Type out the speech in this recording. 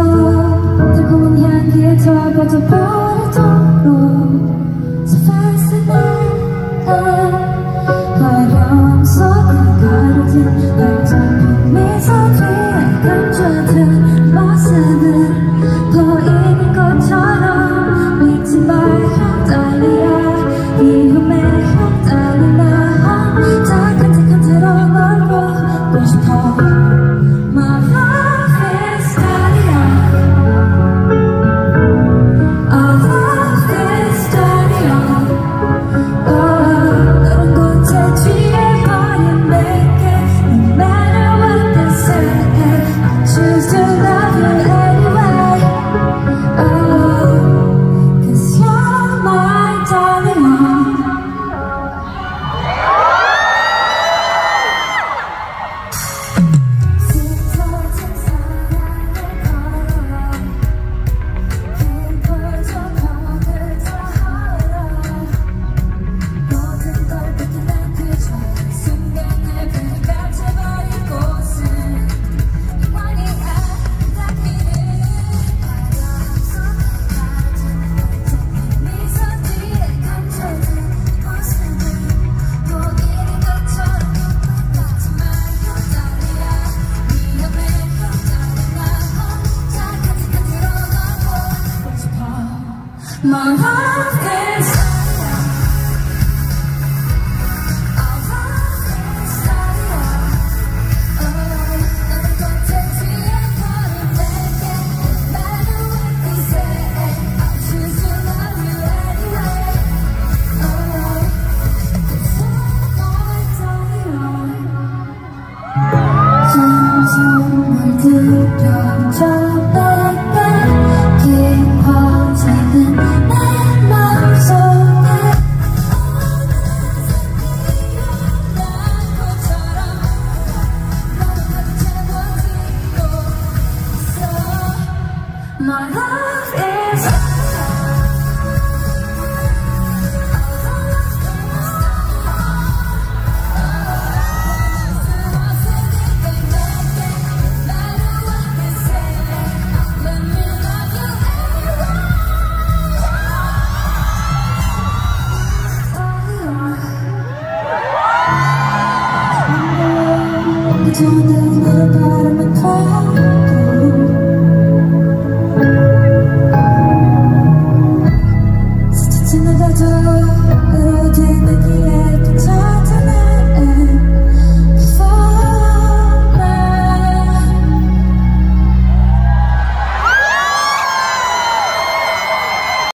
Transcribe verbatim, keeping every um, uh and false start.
달콤한 향기에 접어져 버리도록 So fascinating 화려함 속에 가려진 넓은 미소 뒤에 감춰둔 모습은 보이는 것처럼 믿지 마요 달리야 위험해 달리 나 혼자 간직한 채로 널 보고 싶어 My love is 달리야 Our love is 달리야 너른 곳에 취해버린 내게 No matter what they say I choose to love you anyway Oh, cause you're my darling My love is Our love is Oh, 너는 곁에 취해버린 내게 No matter what they say I choose to love you anyway Oh, cause you're my darling 점점 물들여져 내게 깊어지는 내 마음속에 어느새 피어난 꽃처럼 너를 가득 채워지고 있어 My love is 그저 내 눈을 바라만 봐